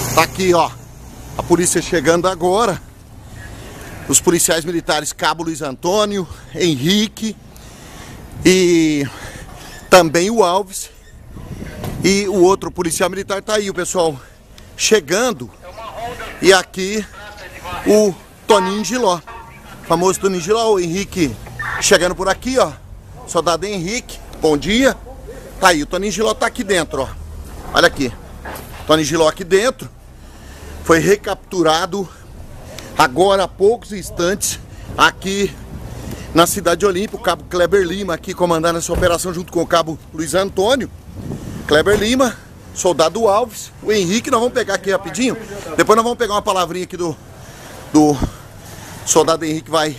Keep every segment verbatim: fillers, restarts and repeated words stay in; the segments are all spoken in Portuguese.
Tá aqui, ó, a polícia chegando agora. Os policiais militares Cabo Luiz Antônio, Henrique e também o Alves. E o outro policial militar tá aí, o pessoal chegando. E aqui o Toninho Giló, famoso Toninho Giló, o Henrique chegando por aqui, ó. Soldado Henrique, bom dia. Tá aí, o Toninho Giló tá aqui dentro, ó. Olha aqui, Toninho Giló aqui dentro. Foi recapturado agora há poucos instantes aqui na cidade de Olímpia. O cabo Kleber Lima aqui comandando essa operação junto com o cabo Luiz Antônio. Kleber Lima, soldado Alves, o Henrique. Nós vamos pegar aqui rapidinho. Depois nós vamos pegar uma palavrinha aqui do, do soldado Henrique, vai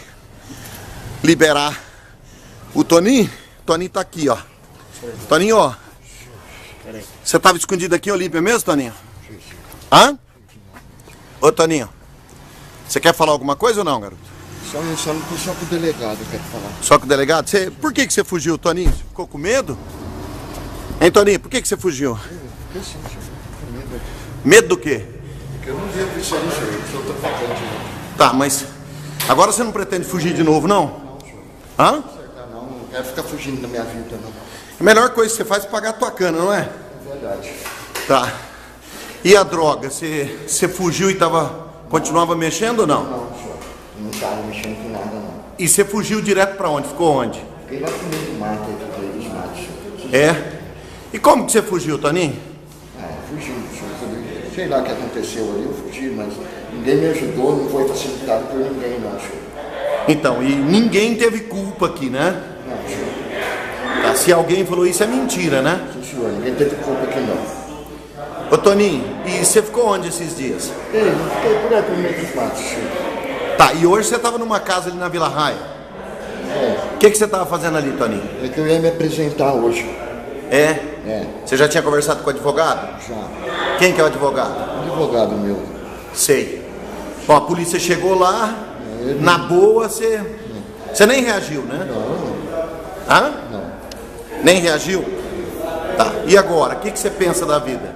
liberar o Toninho. Toninho tá aqui, ó. Toninho, ó. Você tava escondido aqui em Olímpia mesmo, Toninho? Hã? Ô, Toninho, você quer falar alguma coisa ou não, garoto? Só, só, só com o delegado eu quero falar. Só com o delegado? Você, por que que você fugiu, Toninho? Você ficou com medo? Hein, Toninho, por que que você fugiu? Eu, sim, senhor. Medo. Medo do quê? Porque eu não devo isso aí, senhor. Eu tô falando. Tá, mas agora você não pretende fugir de novo, não? Não, senhor. Hã? Não, não quero ficar fugindo da minha vida, não. A melhor coisa que você faz é pagar a tua cana, não é? É verdade. Tá. E a droga? Você, você fugiu e tava, continuava mexendo ou não? Não, senhor. Não estava mexendo com nada, não. E você fugiu direto pra onde? Ficou onde? Fiquei lá no meio do mato, aí dos matos, senhor. É? E como que você fugiu, Toninho? Ah, fugi, senhor. Sei lá o que aconteceu ali, eu fugi, mas ninguém me ajudou, não foi facilitado por ninguém, não, senhor. Então, e ninguém teve culpa aqui, né? Não, senhor. Tá, se alguém falou isso é mentira, né? Sim, senhor. Ninguém teve culpa aqui, não. Ô, Toninho, e você ficou onde esses dias? Ei, eu fiquei por aqui no meio dos matos, senhor. Tá, e hoje você tava numa casa ali na Vila Raia. É. O que que você tava fazendo ali, Toninho? É que eu ia me apresentar hoje. É? É. Você já tinha conversado com o advogado? Já. Quem que é o advogado? Advogado meu. Sei. Ó, a polícia chegou lá, Ele... na boa, você... Você nem reagiu, né? Não. Hã? Não. Nem reagiu? Tá. E agora? O que que você pensa da vida?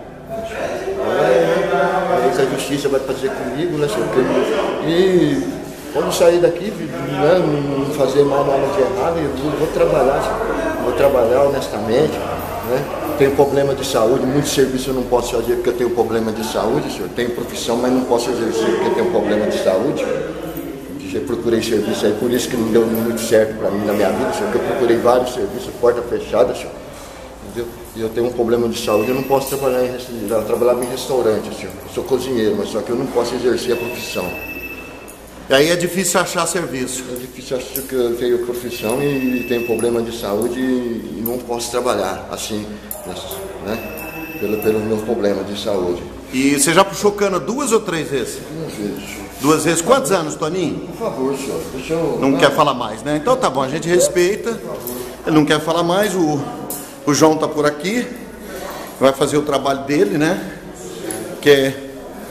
É, isso a justiça vai fazer comigo, né, senhor? E quando sair daqui, né, não fazer mais nada de errado, eu vou, vou trabalhar, senhor. Vou trabalhar honestamente, né? Tenho problema de saúde, muito serviço eu não posso fazer porque eu tenho problema de saúde, senhor. Tenho profissão, mas não posso exercer porque eu tenho problema de saúde. Eu procurei serviço aí, por isso que não deu muito certo para mim na minha vida, senhor, porque eu procurei vários serviços, porta fechada, senhor. Entendeu? E eu tenho um problema de saúde, eu não posso trabalhar em restaurante, eu trabalhava em restaurante, senhor. Eu sou cozinheiro, mas só que eu não posso exercer a profissão. E aí é difícil achar serviço. É difícil achar que eu tenho profissão e tenho problema de saúde e não posso trabalhar assim, né? Pelo, pelo meu problema de saúde. E você já puxou cana duas ou três vezes? Duas vezes, senhor. Duas vezes? Quantos anos, Toninho? Por favor, senhor. Deixa eu... Não quer falar mais, né? Então tá bom, a gente respeita. Ele não quer falar mais, o, o João tá por aqui. Vai fazer o trabalho dele, né? Que é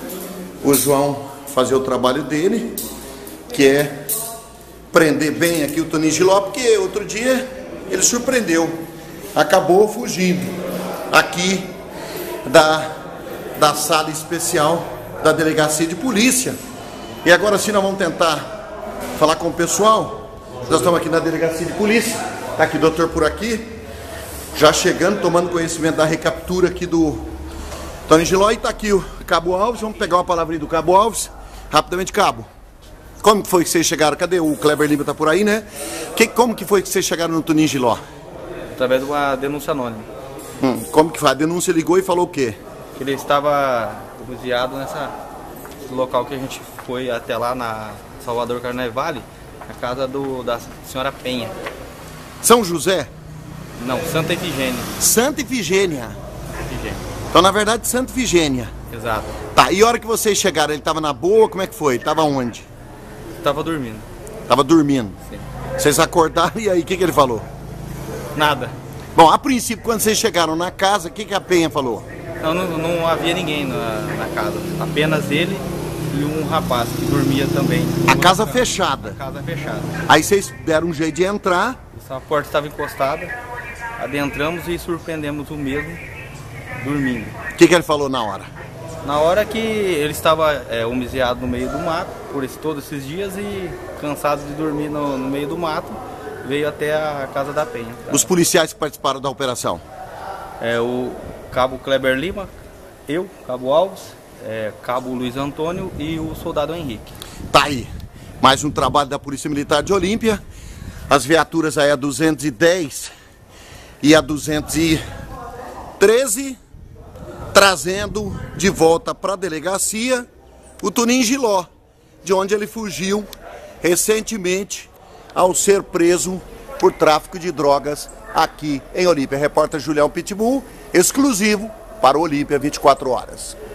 o João fazer o trabalho dele, que é prender bem aqui o Toninho Giló, porque outro dia ele surpreendeu. Acabou fugindo aqui da, da sala especial da delegacia de polícia. E agora sim nós vamos tentar falar com o pessoal. Nós estamos aqui na delegacia de polícia. Está aqui o doutor por aqui, já chegando, tomando conhecimento da recaptura aqui do Toninho Giló. E está aqui o Cabo Alves. Vamos pegar uma palavrinha do Cabo Alves. Rapidamente, Cabo. Como que foi que vocês chegaram? Cadê o Kleber Lima? Está por aí, né? Que, como que foi que vocês chegaram no Toninho Giló? Através de uma denúncia anônima. Hum, como que foi? A denúncia ligou e falou o quê? Que ele estava refugiado nessa local que a gente foi até lá na Salvador Carnevale, na casa do, da senhora Penha. São José? Não, Santa Efigênia. Santa Efigênia. Efigênia. Então, na verdade, Santa Efigênia. Exato. Tá, e a hora que vocês chegaram, ele estava na boa? Como é que foi? Ele estava onde? Estava dormindo. Estava dormindo. Sim. Vocês acordaram e aí, o que, que ele falou? Nada. Bom, a princípio, quando vocês chegaram na casa, o que, que a Penha falou? Não, não, não havia ninguém na, na casa. Apenas ele e um rapaz que dormia também. A casa fechada. A casa fechada. Aí vocês deram um jeito de entrar. A porta estava encostada. Adentramos e surpreendemos o mesmo dormindo. O que, que ele falou na hora? Na hora que ele estava é, homiziado no meio do mato, por esse, todos esses dias, e cansado de dormir no, no meio do mato, veio até a Casa da Penha. Tá? Os policiais que participaram da operação? É, o cabo Kleber Lima, eu, cabo Alves, é, cabo Luiz Antônio e o soldado Henrique. Tá aí, mais um trabalho da Polícia Militar de Olímpia. As viaturas aí a duzentos e dez e a duzentos e treze, trazendo de volta para a delegacia o Toninho Giló, de onde ele fugiu recentemente ao ser preso por tráfico de drogas aqui em Olímpia. Repórter Julião Pitbull, exclusivo para o Olímpia vinte e quatro horas.